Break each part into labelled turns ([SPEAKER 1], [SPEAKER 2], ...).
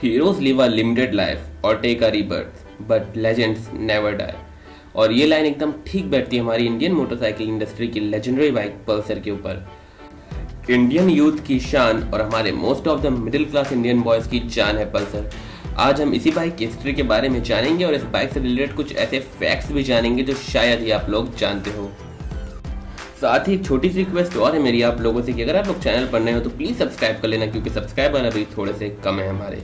[SPEAKER 1] Heroes live a limited life और take a rebirth but legends never die. और ये line एकदम ठीक बैठती है हमारी इंडियन मोटरसाइकिल इंडस्ट्री की लेजेंडरी बाइक पल्सर के ऊपर। इंडियन यूथ की शान और हमारे most of the middle class Indian boys की जान है पल्सर। आज हम इसी बाइक की हिस्ट्री के बारे में जानेंगे और इस बाइक से रिलेटेड कुछ ऐसे फैक्ट्स भी जानेंगे जो शायद ही आप लोग जानते हो। साथ ही एक छोटी सी रिक्वेस्ट और है मेरी आप लोगों से कि अगर आप लोग चैनल पर नए हो तो प्लीज सब्सक्राइब कर लेना, क्योंकि सब्सक्राइबर अभी थोड़े से कम है हमारे।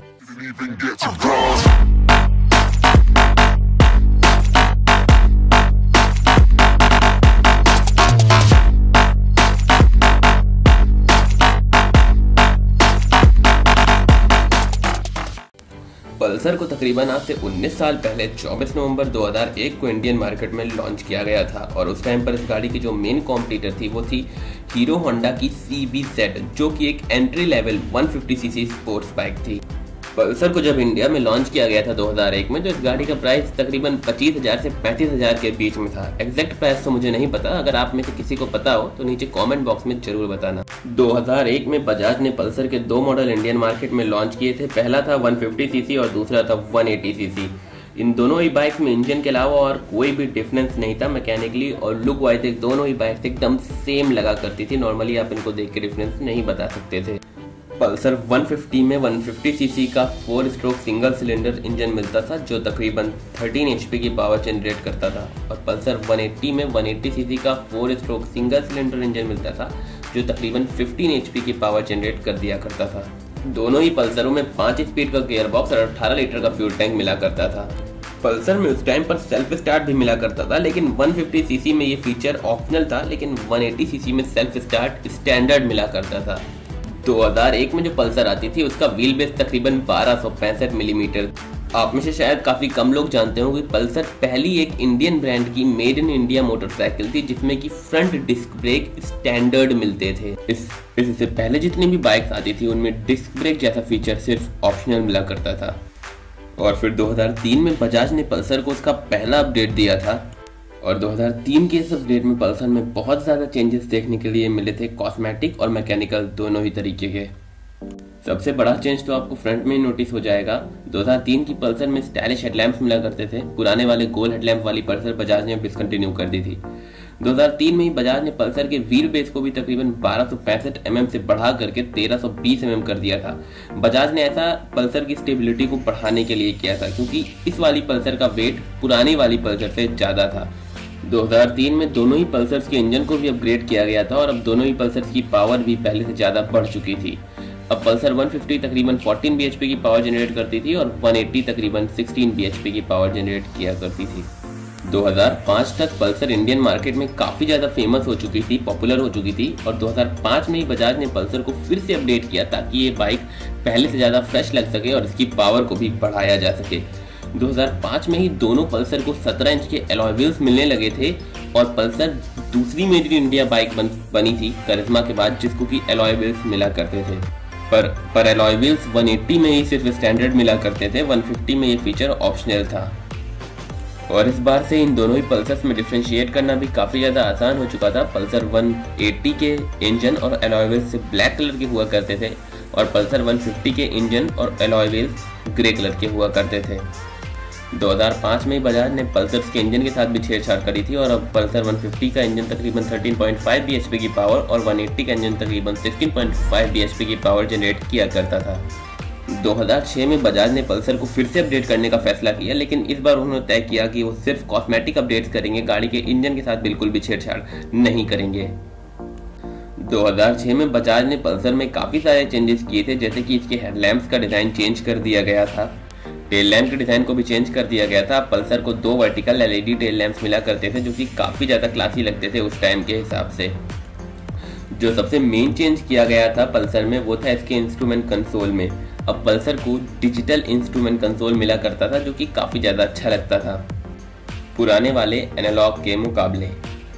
[SPEAKER 1] पल्सर को तकरीबन आज से 19 साल पहले 24 नवंबर 2001 को इंडियन मार्केट में लॉन्च किया गया था और उस टाइम पर इस गाड़ी की जो मेन कॉम्पिटिटर थी वो थी हीरो होंडा की CBZ, जो कि एक entry level 150cc sports bike थी। पल्सर को जब इंडिया में लॉन्च किया गया था 2001 में, तो इस गाड़ी का प्राइस तकरीबन 25,000 से 35,000 के बीच में था। एग्जैक्ट प्राइस तो मुझे नहीं पता, अगर आप में से किसी को पता हो तो नीचे कमेंट बॉक्स में जरूर बताना। 2001 में बजाज ने पल्सर के दो मॉडल इंडियन मार्केट में लॉन्च किए थे। पहला था 150cc और दूसरा था 180cc। इन दोनों ही बाइक्स में इंजन के अलावा और कोई भी डिफरेंस नहीं था मैकेनिकली, और लुक वाइज दोनों ही बाइक्स एकदम सेम लगा करती थी। नॉर्मली आप इनको देख के डिफरेंस नहीं बता सकते थे। पल्सर 150 में 150cc का 4 स्ट्रोक सिंगल सिलेंडर इंजन मिलता था जो तकरीबन 13 HP की पावर जनरेट करता था, और पल्सर 180 में 180cc का 4 स्ट्रोक सिंगल सिलेंडर इंजन मिलता था जो तकरीबन 15 HP की पावर जनरेट कर दिया करता था। दोनों ही पल्सरों में 5 स्पीड का गियर बॉक्स और 18 लीटर का फ्यूल टैंक मिला करता था। पल्सर में उस टाइम पर सेल्फ स्टार्ट भी मिला करता था, लेकिन 150cc में ये फीचर ऑप्शनल था, लेकिन 180cc में सेल्फ स्टार्ट स्टैंडर्ड मिला करता था। 2001 में जो पल्सर आती थी उसका व्हील बेस तकरीबन 1265 मिलीमीटर। आप में से शायद काफी कम लोग जानते होंगे पल्सर पहली एक इंडियन ब्रांड की मेड इन इंडिया मोटरसाइकिल थी जिसमें कि फ्रंट डिस्क ब्रेक स्टैंडर्ड मिलते थे। इससे पहले जितनी भी बाइक्स आती थी उनमें डिस्क ब्रेक जैसा फीचर सिर्फ ऑप्शनल मिला करता था। और फिर 2003 में बजाज ने पल्सर को उसका पहला अपडेट दिया था, और 2003 के इस अपडेट में पल्सर में बहुत ज़्यादा चेंजेस देखने के लिए मिले थे, कॉस्मेटिक और मैकेनिकल दोनों ही तरीके के। सबसे बड़ा चेंज तो आपको फ्रंट में ही नोटिस हो जाएगा। 2003 की पल्सर में स्टाइलिश हेडलैम्प्स मिला करते थे। पुराने वाले गोल हेडलैम्प वाली पल्सर बजाज ने डिसकंटिन्यू कर दी थी। 2003 में ही बजाज ने पल्सर के व्हील बेस को भी तकरीबन 1265 mm से बढ़ा करके 1320 mm कर दिया था। बजाज ने ऐसा पल्सर की स्टेबिलिटी को बढ़ाने के लिए किया था, क्योंकि इस वाली पल्सर का वेट पुरानी वाली पल्सर से ज़्यादा था। 2003 में दोनों ही पल्सर्स के इंजन को भी अपग्रेड किया गया था, और अब दोनों ही पल्सर्स की पावर भी पहले से ज़्यादा बढ़ चुकी थी। अब पल्सर 150 तकरीबन 14 bhp की पावर जनरेट करती थी और 180 तकरीबन 16 bhp की पावर जनरेट किया करती थी। 2005 तक पल्सर इंडियन मार्केट में काफ़ी ज़्यादा फेमस हो चुकी थी, पॉपुलर हो चुकी थी, और 2005 में ही बजाज ने पल्सर को फिर से अपडेट किया ताकि ये बाइक पहले से ज़्यादा फ्रेश लग सके और इसकी पावर को भी बढ़ाया जा सके। 2005 में ही दोनों पल्सर को 17 इंच के अलॉय व्हील्स मिलने लगे थे, और पल्सर दूसरी मेड इन इंडिया बाइक बनी थी करिश्मा के बाद जिसको कि अलॉय व्हील्स मिला करते थे। पर अलॉय व्हील्स 180 में ही सिर्फ स्टैंडर्ड मिला करते थे, 150 में ये फीचर ऑप्शनल था। और इस बार से इन दोनों ही पल्सर्स में डिफ्रेंशिएट करना भी काफ़ी ज़्यादा आसान हो चुका था। पल्सर 180 के इंजन और अलॉय व्हील्स ब्लैक कलर के हुआ करते थे, और पल्सर 150 के इंजन और अलॉय व्हील्स ग्रे कलर के हुआ करते थे। 2005 में बजाज ने पल्सर्स के इंजन के साथ भी छेड़छाड़ करी थी, और अब पल्सर 150 का इंजन तकरीबन 13.5 bhp की पावर और 180 का इंजन तकरीबन 16.5 bhp की पावर जनरेट किया करता था। 2006 में बजाज ने पल्सर को फिर से अपडेट करने का फैसला किया, लेकिन इस बार उन्होंने तय किया कि वो सिर्फ कॉस्मेटिक अपडेट्स करेंगे, गाड़ी के इंजन के साथ बिल्कुल भी छेड़छाड़ नहीं करेंगे। 2006 में बजाज ने पल्सर में काफ़ी सारे चेंजेस किए थे, जैसे कि इसके हेडलैम्प्स का डिज़ाइन चेंज कर दिया गया था, टेल लैम्प के डिज़ाइन को भी चेंज कर दिया गया था। पल्सर को 2 वर्टिकल LED टेल लैम्प्स मिला करते थे जो कि काफ़ी ज़्यादा क्लासी लगते थे उस टाइम के हिसाब से। जो सबसे मेन चेंज किया गया था पल्सर में वो था इसके इंस्ट्रूमेंट कंसोल में। अब पल्सर को डिजिटल इंस्ट्रूमेंट कंसोल मिला करता था जो कि काफ़ी ज़्यादा अच्छा लगता था पुराने वाले एनालॉग के मुकाबले।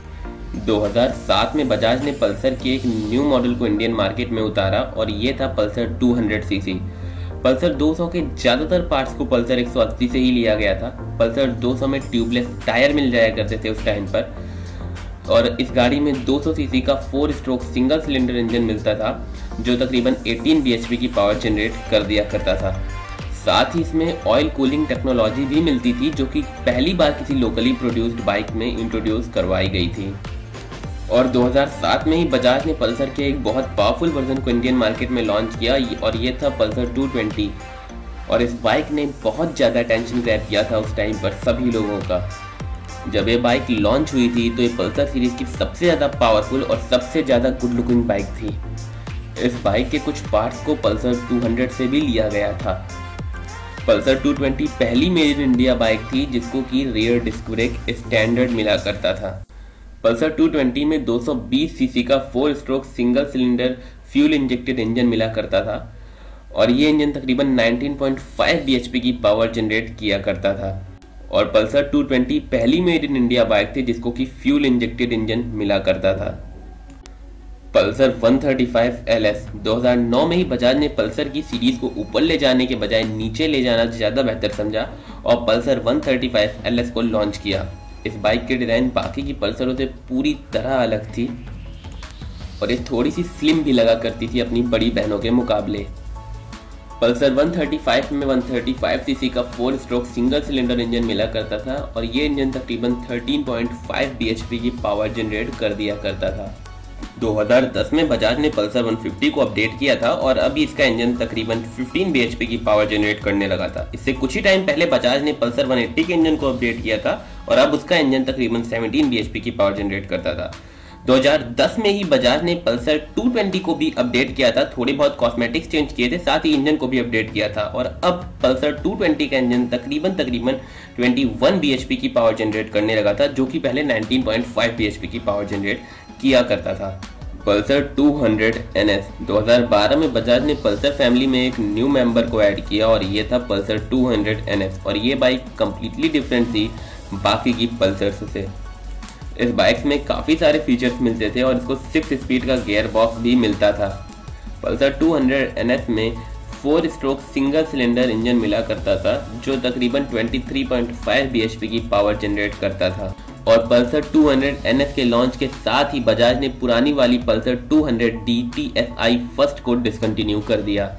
[SPEAKER 1] 2007 में बजाज ने पल्सर के एक न्यू मॉडल को इंडियन मार्केट में उतारा, और ये था पल्सर 200cc। पल्सर 200 के ज़्यादातर पार्ट्स को पल्सर 180 से ही लिया गया था। पल्सर 200 में ट्यूबलेस टायर मिल जाया करते थे उस टाइम पर, और इस गाड़ी में 200cc का 4 स्ट्रोक सिंगल सिलेंडर इंजन मिलता था जो तकरीबन 18 bhp की पावर जनरेट कर दिया करता था। साथ ही इसमें ऑयल कूलिंग टेक्नोलॉजी भी मिलती थी, जो कि पहली बार किसी लोकली प्रोड्यूस्ड बाइक में इंट्रोड्यूस करवाई गई थी। और 2007 में ही बजाज ने पल्सर के एक बहुत पावरफुल वर्जन को इंडियन मार्केट में लॉन्च किया और ये था पल्सर 220। और इस बाइक ने बहुत ज़्यादा अटेंशन ग्रैब किया था उस टाइम पर सभी लोगों का। जब ये बाइक लॉन्च हुई थी तो ये पल्सर सीरीज की सबसे ज़्यादा पावरफुल और सबसे ज़्यादा गुड लुकिंग बाइक थी। इस बाइक के कुछ पार्ट्स को पल्सर 200 से भी लिया गया था। पल्सर 220 पहली मेड इन इंडिया बाइक थी जिसको कि रियर डिस्क ब्रेक स्टैंडर्ड मिला करता था। पल्सर 220 में 220 सीसी का 4 stroke single cylinder fuel injected engine मिला करता था और ये इंजन तकरीबन 19.5 bhp की पावर जनरेट किया करता था। और पल्सर 220 पहली मेड इन इंडिया बाइक थी जिसको कि फ्यूल इंजेक्टेड इंजन मिला करता था। पल्सर 135 LS 2009 में ही बजाज ने पल्सर की सीरीज को ऊपर ले जाने के बजाय नीचे ले जाना ज़्यादा बेहतर समझा और पल्सर 135 LS को लॉन्च किया। इस बाइक की डिज़ाइन बाकी की पल्सरों से पूरी तरह अलग थी और ये थोड़ी सी स्लिम भी लगा करती थी अपनी बड़ी बहनों के मुकाबले। पल्सर 135 में 135 सीसी का 4 स्ट्रोक सिंगल सिलेंडर इंजन मिला करता था और ये इंजन तकरीबन 13.5 bhp की पावर जनरेट कर दिया करता था। 2010 में बजाज ने पल्सर 150 को अपडेट किया था और अभी इसका इंजन तकरीबन 15 bhp की पावर जनरेट करने लगा था। इससे कुछ ही टाइम पहले बजाज ने पल्सर 180 के इंजन को अपडेट किया था और अब उसका इंजन तकरीबन 17 bhp की पावर जनरेट करता था। 2010 में ही बजाज ने पल्सर 220 को भी अपडेट किया था, थोड़े बहुत कॉस्मेटिक्स चेंज किए थे, साथ ही इंजन को भी अपडेट किया था और अब पल्सर 220 का इंजन तकरीबन 21 bhp की पावर जनरेट करने लगा था, जो कि पहले 19.5 bhp की पावर जनरेट किया करता था। पल्सर 200 NS 2012 में बजाज ने पल्सर फैमिली में एक न्यू मेंबर को ऐड किया और ये था पल्सर 200 NS और ये बाइक कम्प्लीटली डिफरेंट थी बाकी की पल्सर्स से। इस बाइक में काफ़ी सारे फीचर्स मिलते थे और इसको 6 स्पीड का गियर बॉक्स भी मिलता था। पल्सर 200 NS में 4 स्ट्रोक सिंगल सिलेंडर इंजन मिला करता था जो तकरीबन 23.5 bhp की पावर जनरेट करता था। और पल्सर 200 NS के लॉन्च के साथ ही बजाज ने पुरानी वाली पल्सर 200D TSI फर्स्ट को डिसकंटिन्यू कर दिया।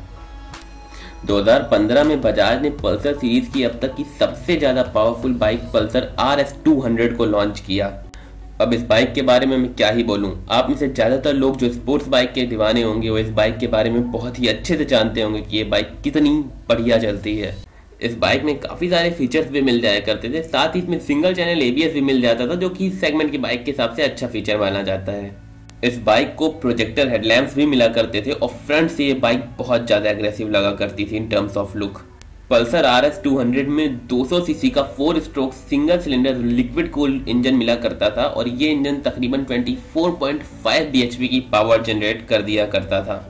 [SPEAKER 1] 2015 में बजाज ने पल्सर सीरीज की अब तक की सबसे ज़्यादा पावरफुल बाइक पल्सर RS 200 को लॉन्च किया। अब इस बाइक के बारे में मैं क्या ही बोलूं, आप में से ज़्यादातर लोग जो स्पोर्ट्स बाइक के दीवाने होंगे वो इस बाइक के बारे में बहुत ही अच्छे से जानते होंगे कि ये बाइक कितनी बढ़िया चलती है। इस बाइक में काफ़ी सारे फीचर्स भी मिल जाया करते थे, साथ ही इसमें सिंगल चैनल ABS भी मिल जाता था जो कि इस सेगमेंट की बाइक के हिसाब से अच्छा फीचर माना जाता है। इस बाइक को प्रोजेक्टर हेडलैम्प्स भी मिला करते थे और फ्रंट से ये बाइक बहुत ज़्यादा एग्रेसिव लगा करती थी in terms of look. Pulsar RS 200 में 200 सीसी का 4 stroke single cylinder liquid cooled engine मिला करता था और ये इंजन तकरीबन 24.5 bhp की पावर जनरेट कर दिया करता था।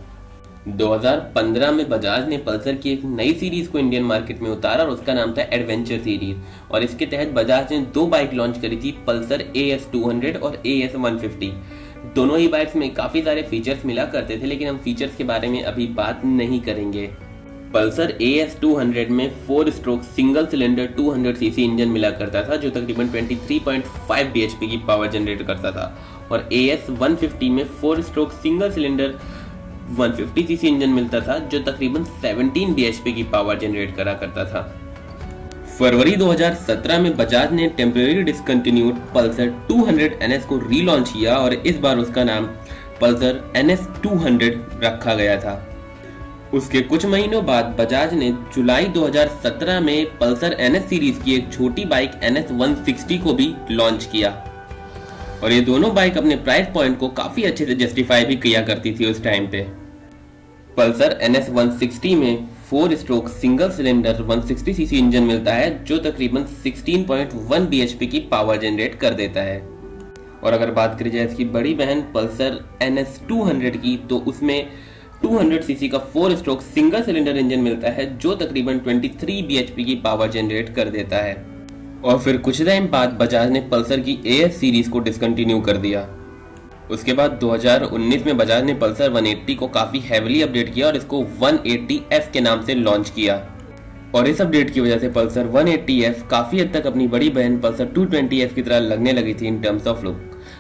[SPEAKER 1] 2015 में बजाज ने पल्सर की एक नई सीरीज को इंडियन मार्केट में उतारा और उसका नाम था एडवेंचर सीरीज और इसके तहत बजाज ने 2 बाइक लॉन्च करी थी, पल्सर AS 200 और AS 150। दोनों ही बाइक्स में काफ़ी सारे फीचर्स मिला करते थे, लेकिन हम फीचर्स के बारे में अभी बात नहीं करेंगे। पल्सर AS 200 में 4 stroke single cylinder 200 cc engine मिला करता था जो तकरीबन 23.5 bhp की पावर जनरेट करता था और AS 150 में 4 stroke single cylinder 150 cc engine मिलता था जो तकरीबन 17 bhp की पावर जनरेट करा करता था। फरवरी 2017 में बजाज ने टेम्परेरी डिसकंटिन्यूड पल्सर 200 NS को रीलॉन्च किया और इस बार उसका नाम पल्सर NS 200 रखा गया था। उसके कुछ महीनों बाद बजाज ने जुलाई 2017 में पल्सर NS सीरीज की एक छोटी बाइक NS 160 को भी लॉन्च किया और ये दोनों बाइक अपने प्राइस पॉइंट को काफ़ी अच्छे से जस्टिफाई भी किया करती थी उस टाइम पे। पल्सर NS 160 में 4 stroke single cylinder 160 cc engine मिलता है जो तकरीबन 16.1 bhp की पावर जनरेट कर देता है। और अगर बात करी जाए इसकी बड़ी बहन पल्सर NS 200 की तो उसमें 200 सीसी का 4 स्ट्रोक सिंगल सिलेंडर इंजन मिलता है जो तकरीबन 23 bhp की पावर जनरेट कर देता है। और फिर कुछ टाइम बाद बजाज ने पल्सर की AS सीरीज को डिसकंटिन्यू कर दिया। उसके बाद 2019 में बजाज ने पल्सर 180 को काफ़ी हैवीली अपडेट किया और इसको 180F के नाम से लॉन्च किया और इस अपडेट की वजह से पल्सर 180F काफ़ी हद तक अपनी बड़ी बहन पल्सर 220F की तरह लगने लगी थी इन टर्म्स ऑफ लुक।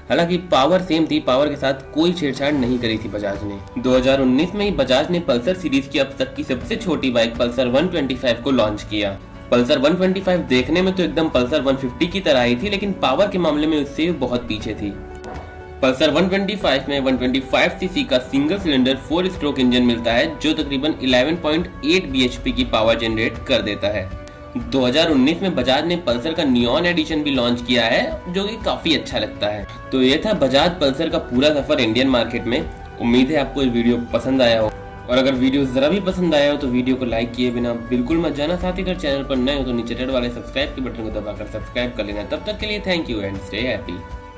[SPEAKER 1] हालांकि पावर सेम थी, पावर के साथ कोई छेड़छाड़ नहीं करी थी बजाज ने। 2019 में ही बजाज ने पल्सर सीरीज की अब तक की सबसे छोटी बाइक पल्सर 125 को लॉन्च किया। पल्सर 125 देखने में तो एकदम पल्सर 150 की तरह ही थी, लेकिन पावर के मामले में उससे बहुत पीछे थी। पल्सर 125 में 125 सीसी का सिंगल सिलेंडर 4 स्ट्रोक इंजन मिलता है, जो तकरीबन 11.8 bhp की पावर जनरेट कर देता है। 2019 में बजाज ने पल्सर का नियॉन एडिशन भी लॉन्च किया है, जो कि काफी अच्छा लगता है। तो ये था बजाज पल्सर का पूरा सफर इंडियन मार्केट में। उम्मीद है आपको ये वीडियो पसंद आया हो, और अगर वीडियो जरा भी पसंद आया हो तो वीडियो को लाइक किए बिना बिल्कुल मत जाना। साथ ही अगर चैनल पर नए हो तो नीचे रेड वाले सब्सक्राइब के बटन को दबाकर सब्सक्राइब कर लेना। तब तक के लिए thank you and stay happy.